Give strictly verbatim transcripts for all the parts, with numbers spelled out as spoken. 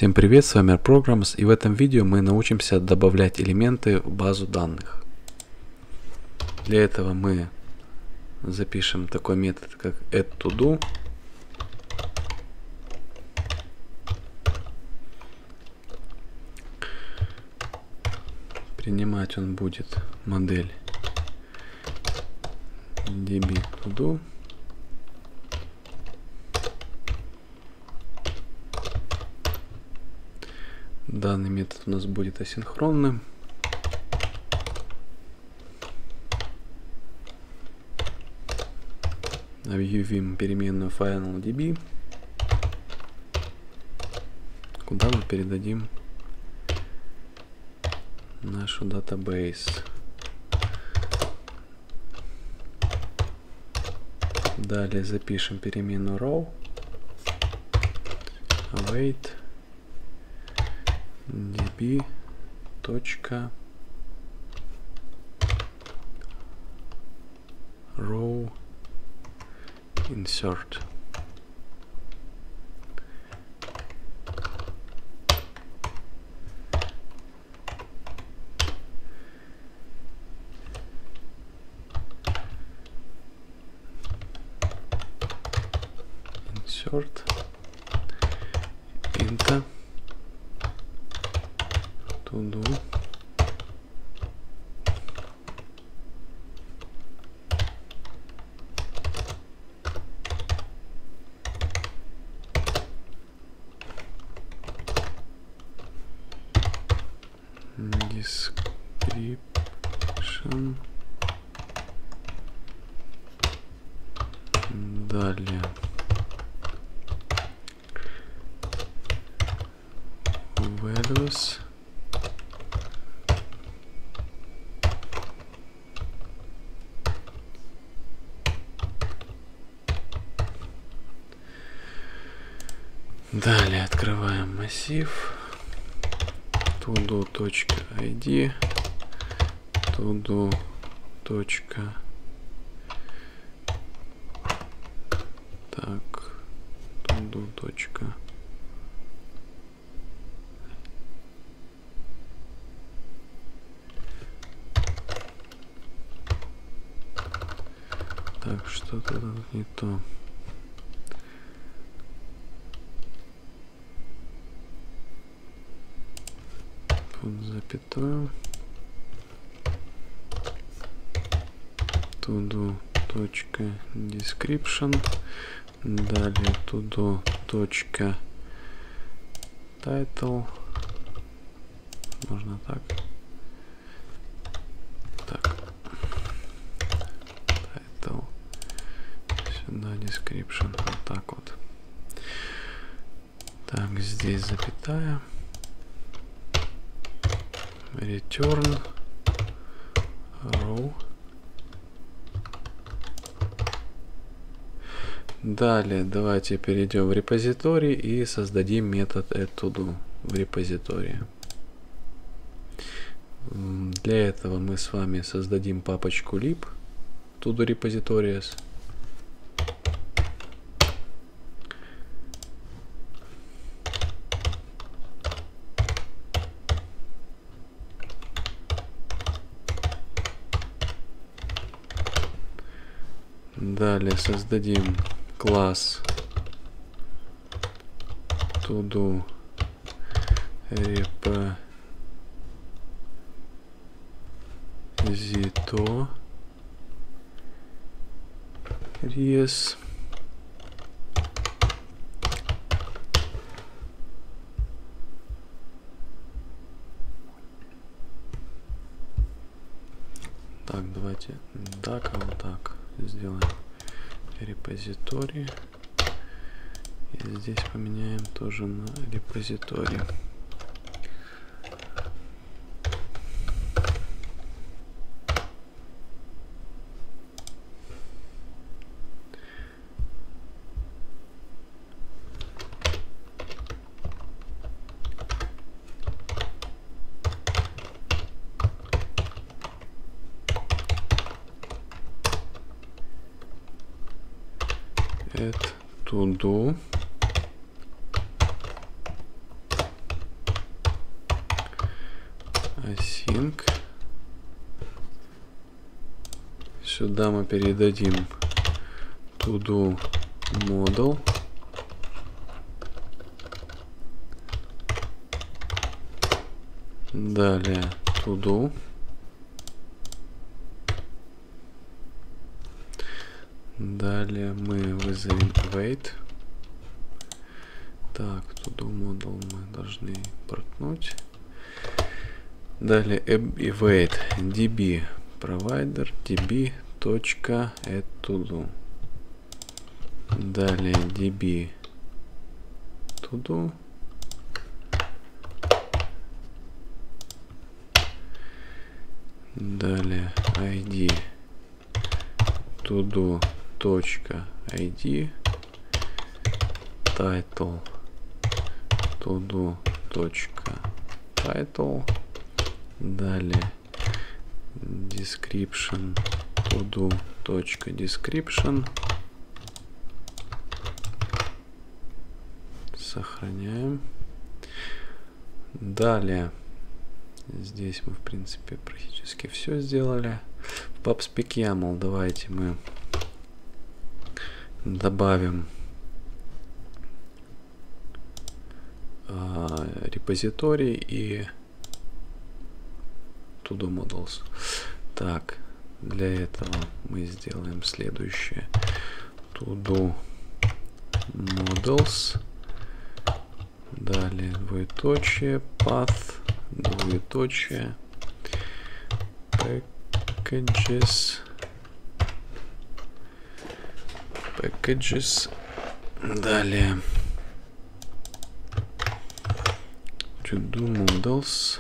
Всем привет, с вами Programs, и в этом видео мы научимся добавлять элементы в базу данных. Для этого мы запишем такой метод, как add_todo. Принимать он будет модель db_todo. Данный метод у нас будет асинхронным. Объявим переменную finalDB, куда мы передадим нашу database. Далее запишем переменную row, await db точка row insert. Insert into todo description. Далее values. Далее открываем массив todo.id, todo. Так, todo. Так, что-то тут не то. Тут запятую. todo.description. Далее todo.title. Можно так. Так. Title. Сюда description. Вот так вот. Так, здесь запятая. Return row. Далее давайте перейдем в репозиторий и создадим метод add_todo в репозитории. Для этого мы с вами создадим папочку lib todo repositories. Далее создадим класс todo repositories. Так, давайте так, вот так сделаем. Репозиторий. И здесь поменяем тоже на репозиторий. add_todo async. Сюда мы передадим to-do model. Далее to-do. Далее мы вызовем await. Так, to-do model мы должны портнуть. Далее await db provider db точка add to-do. Далее db to-do. Далее id to-do точка id, title to-do точка title, далее description to-do точка description, сохраняем. Далее здесь мы в принципе практически все сделали. В pubspec YAML давайте мы добавим э, репозиторий и to-do models. Так, для этого мы сделаем следующее. To-do models, далее двоеточие, path, двоеточие, packages, packages, далее to-do models,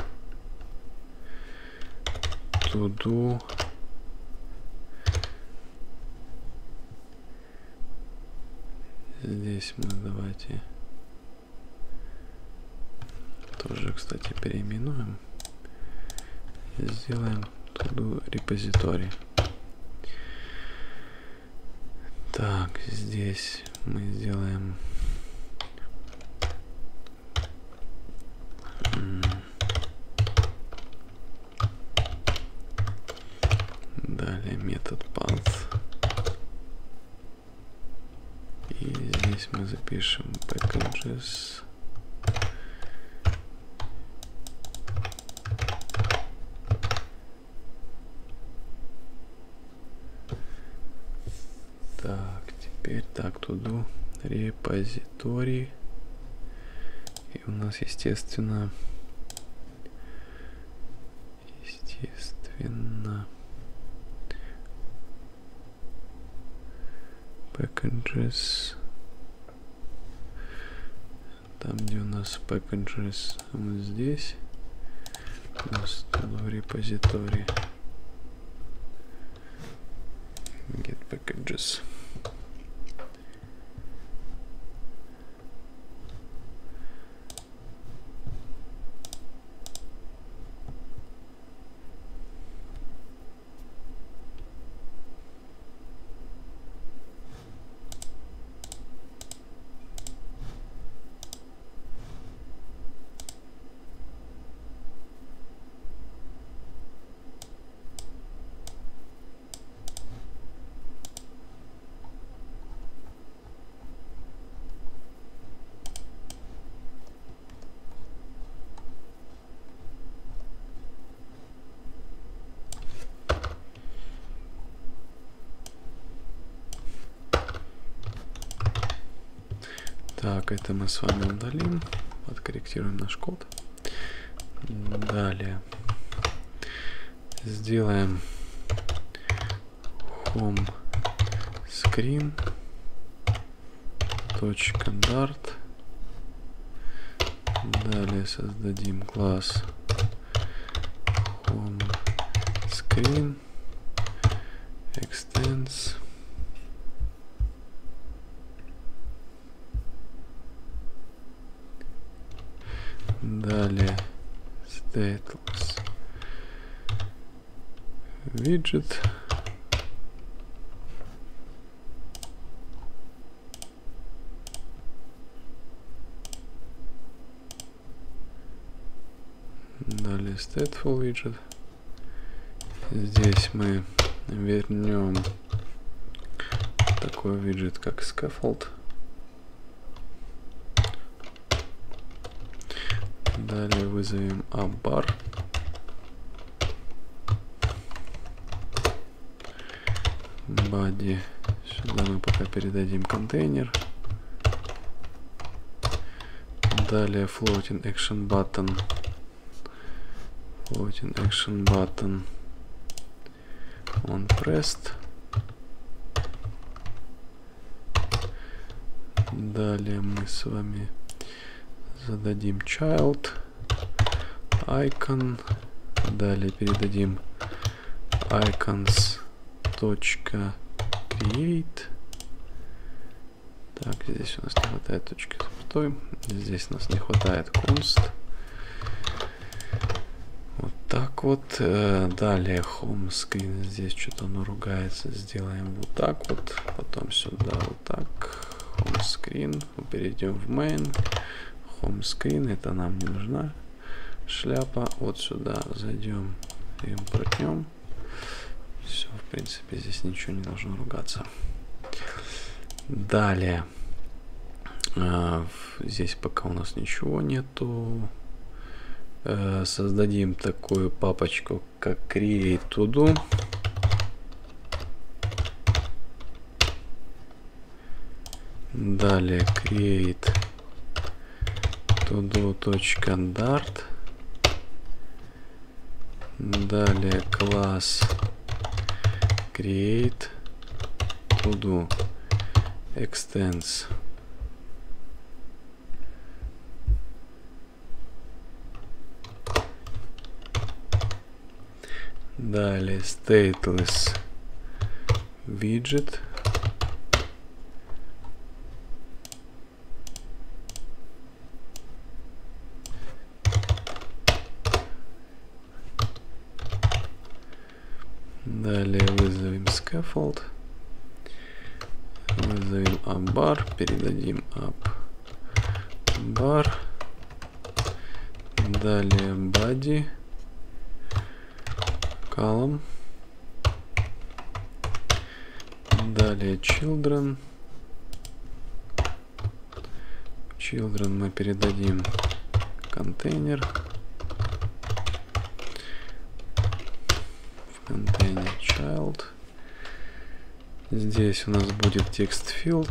to-do здесь мы давайте тоже, кстати, переименуем, сделаем to-do репозиторий. Так, здесь мы сделаем далее метод path, и здесь мы запишем packages. Так, теперь так, to-do репозиторий. И у нас, естественно, естественно, packages. Там, где у нас packages, вот здесь у нас to-do репозиторий. Get packages. Так, это мы с вами удалим, подкорректируем наш код. Далее сделаем home screen точка dart. Далее создадим класс home screen extends. Далее stateless widget. Далее stateful widget. Здесь мы вернем такой виджет, как scaffold. Далее вызовем appbar. Body. Сюда мы пока передадим контейнер. Далее floating action button. Floating action button on pressed. Далее мы с вами зададим child icon. Далее передадим icons точка create. Так, здесь у нас не хватает точки запятой. Здесь у нас не хватает const. Вот так вот. Далее home screen. Здесь что-то оно ругается. Сделаем вот так вот. Потом сюда вот так. Home screen. Перейдем в main. Home screen. Это нам не нужна шляпа. Вот сюда зайдем. Импортнем. Все, в принципе, здесь ничего не должно ругаться. Далее. А, здесь пока у нас ничего нету. А, создадим такую папочку, как create to do. Далее create to do.dart. Далее класс create to do extends далее stateless widget. Далее вызовем scaffold, вызовем appbar, передадим appbar, далее body, column, далее children, children мы передадим контейнер. Container child. Здесь у нас будет текст field.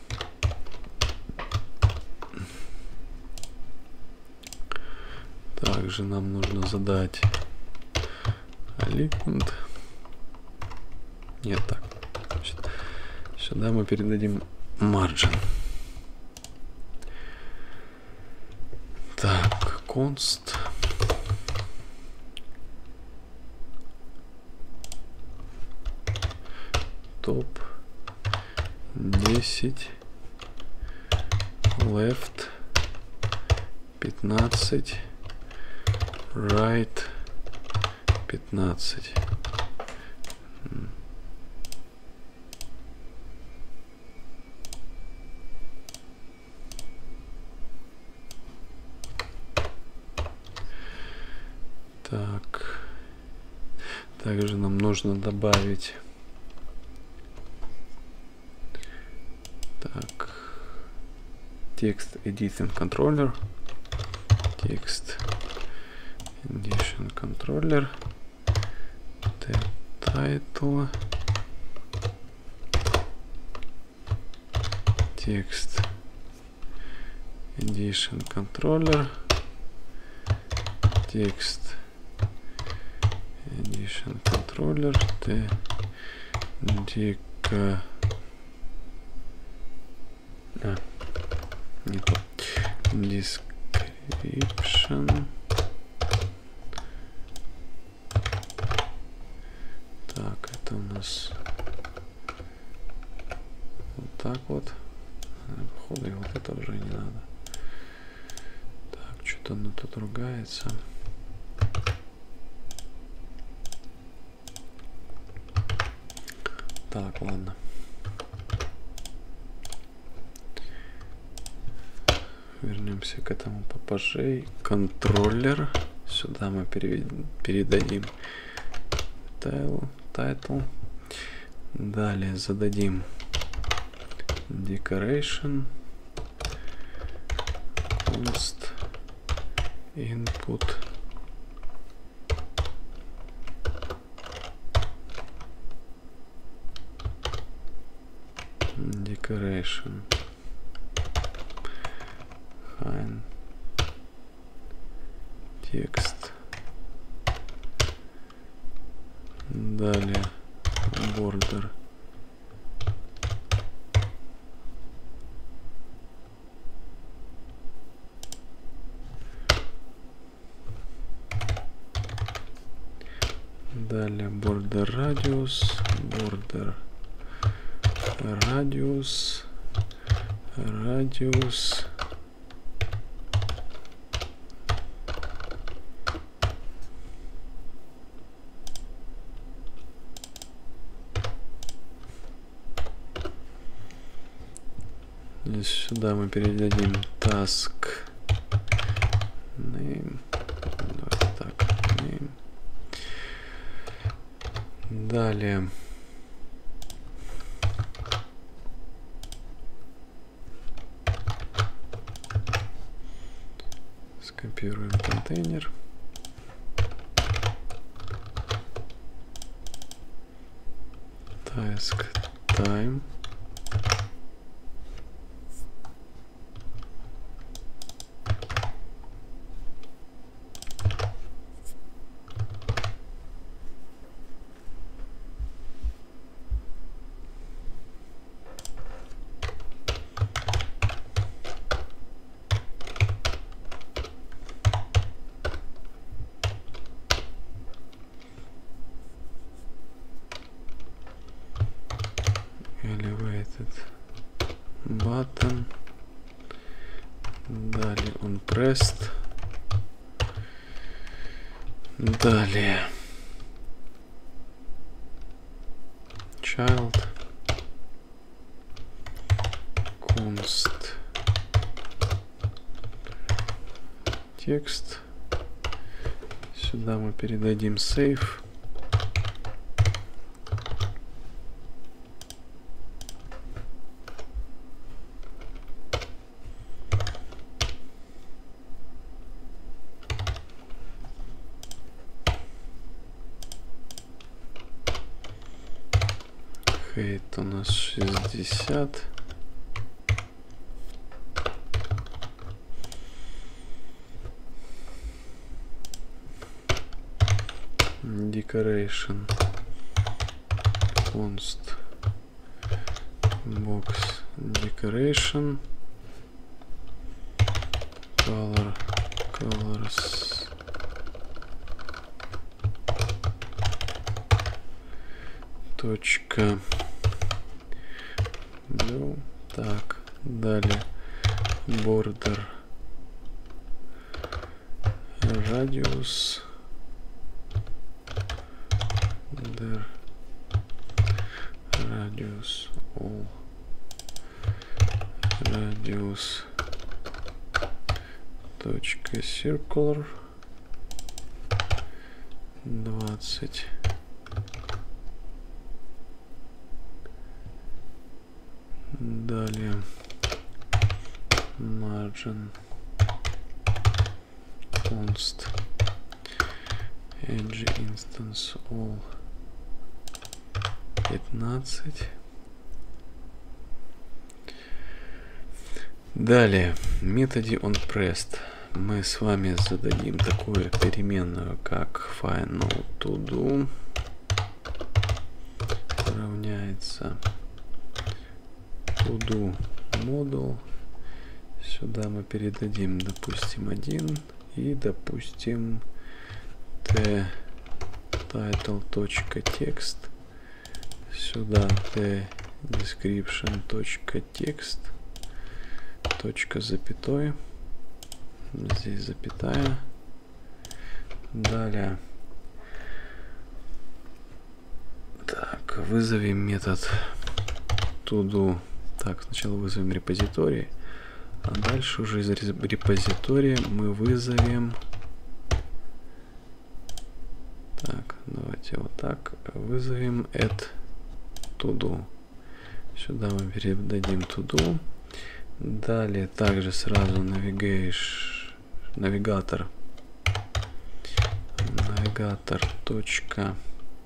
Также нам нужно задать alignment. Нет, так. Сюда мы передадим margin. Так, const. Топ десять, left пятнадцать, right пятнадцать. Так, также нам нужно добавить так, текст editing controller, текст edition controller, title, текст edition controller, текст edition controller, t дика А, не то. Description. Так, это у нас вот так вот. Походу, и вот это уже не надо. Так, что-то оно тут ругается. Так, ладно. Вернемся к этому попозже. Контроллер Сюда мы передадим title, title. Далее зададим decoration, const input, decoration, high текст. Далее border. Далее border radius, border radius, radius. Сюда мы передадим task name. Давайте так, name. Далее скопируем контейнер. Task time. Elevated button. Далее on pressed. Далее child const текст. Сюда мы передадим save. Height у нас шестьдесят. Decoration const box decoration color colors точка blue. Так, далее border radius border radius all radius точка circular двадцать. Далее margin const edge instance all пятнадцать. Далее в методе onPressed мы с вами зададим такую переменную, как final to do равняется to do model. Сюда мы передадим, допустим, один и допустим t title точка text. Сюда t description точка text точка запятой. Здесь запятая. Далее так, вызовем метод to do. Так, сначала вызовем репозиторий, а дальше уже из репозитория мы вызовем Так, давайте вот так вызовем add to do. Сюда мы передадим to do. Далее также сразу навигаешь, навигатор, навигатор точка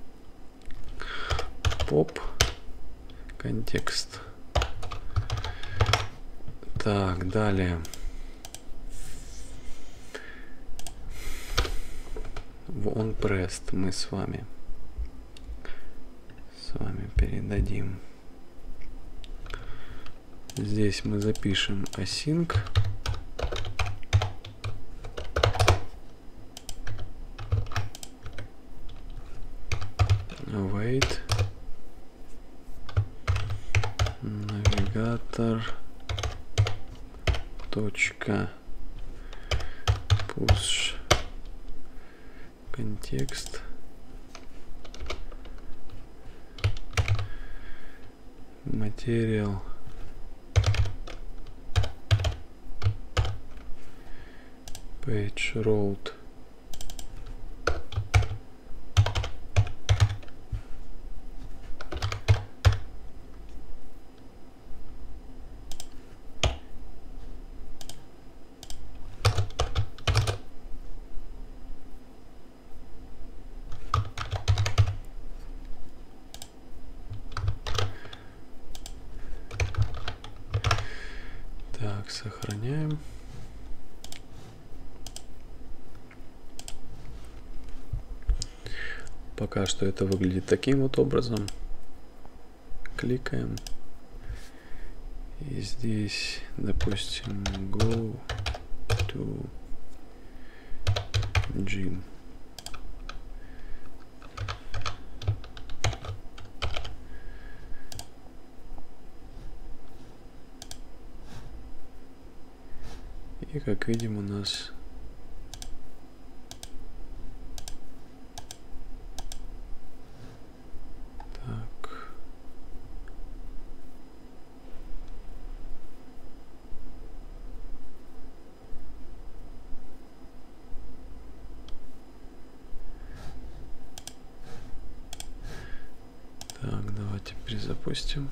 pop контекст. Так, далее в onPressed мы с вами с вами передадим. Здесь мы запишем async. Wait. Навигатор. Точка. Push. Контекст. Материал. Page road. Так, сохраняем. Пока что это выглядит таким вот образом. Кликаем. И здесь, допустим, go to gym. И как видим, у нас Так, давайте перезапустим.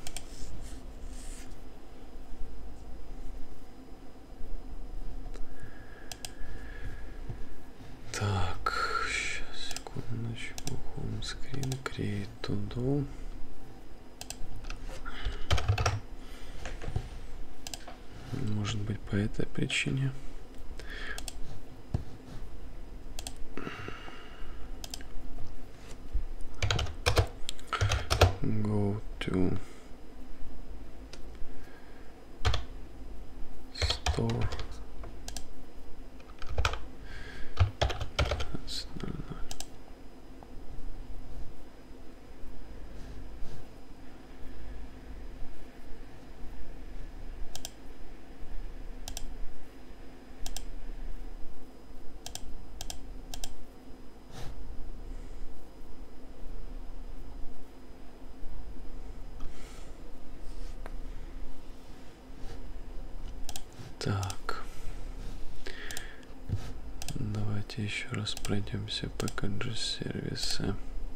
Так, сейчас, секундочку. Home screen, create to do. Может быть, по этой причине. Go to store. Так, давайте еще раз пройдемся по packages сервиса.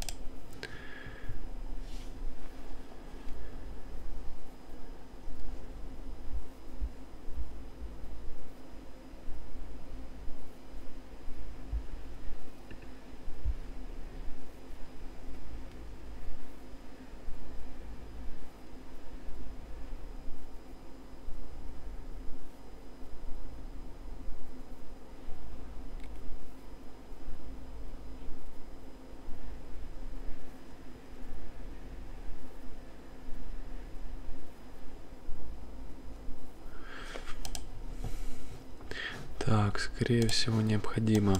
Так, скорее всего, необходимо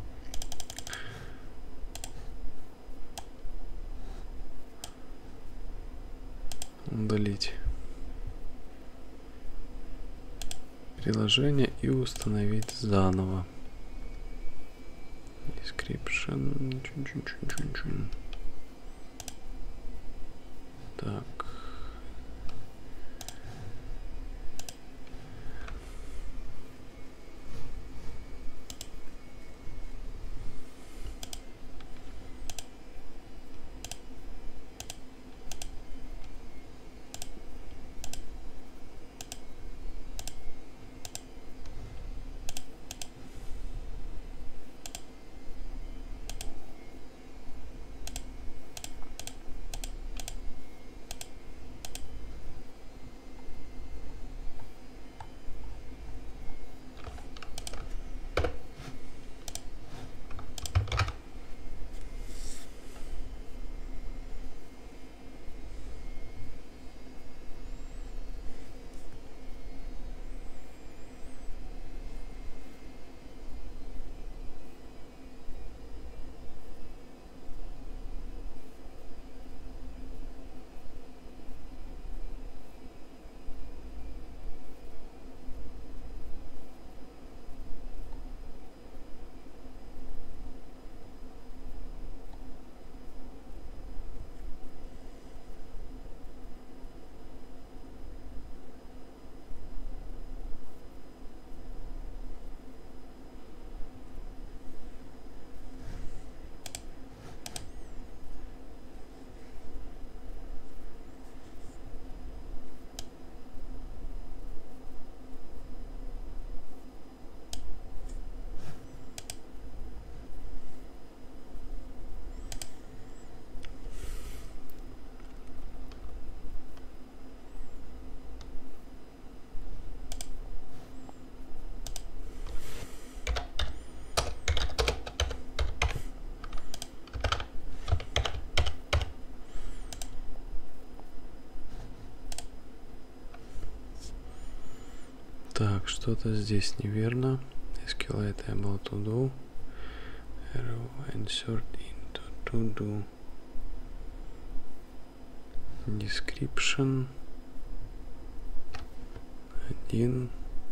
удалить приложение и установить заново. Description. Так. что-то здесь неверно. SQLite able to do. Arrow insert into to do. Description. Один.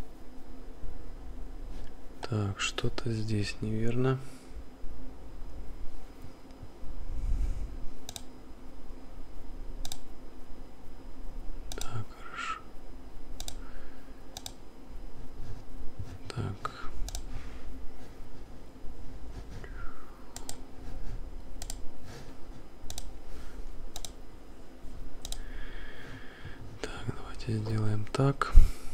Так, что-то здесь неверно. Так, хорошо. Так. Так, давайте сделаем так.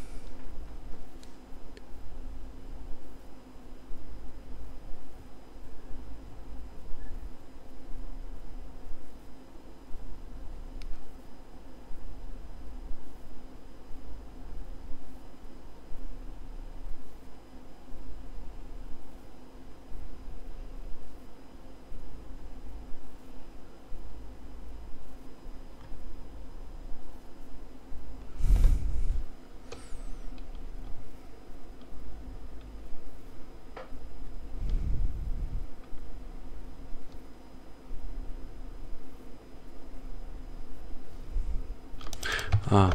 А,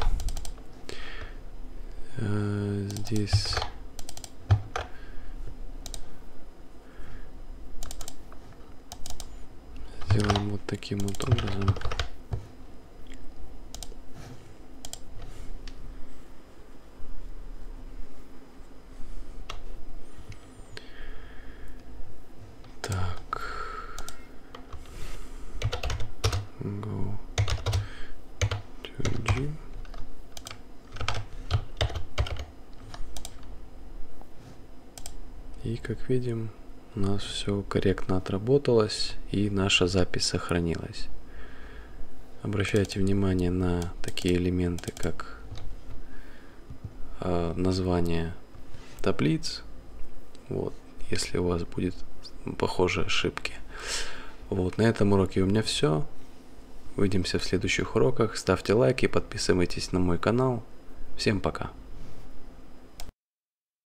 э, здесь сделаем вот таким вот образом. Так, go to G. И как видим, у нас все корректно отработалось и наша запись сохранилась. Обращайте внимание на такие элементы, как э, название таблиц. Вот, если у вас будет похожие ошибки. Вот, на этом уроке у меня все. Увидимся в следующих уроках. Ставьте лайки, подписывайтесь на мой канал. Всем пока.